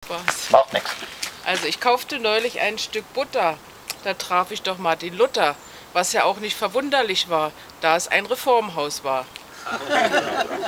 Spaß. Macht nichts. Also ich kaufte neulich ein Stück Butter. Da traf ich doch Martin Luther, was ja auch nicht verwunderlich war, da es ein Reformhaus war.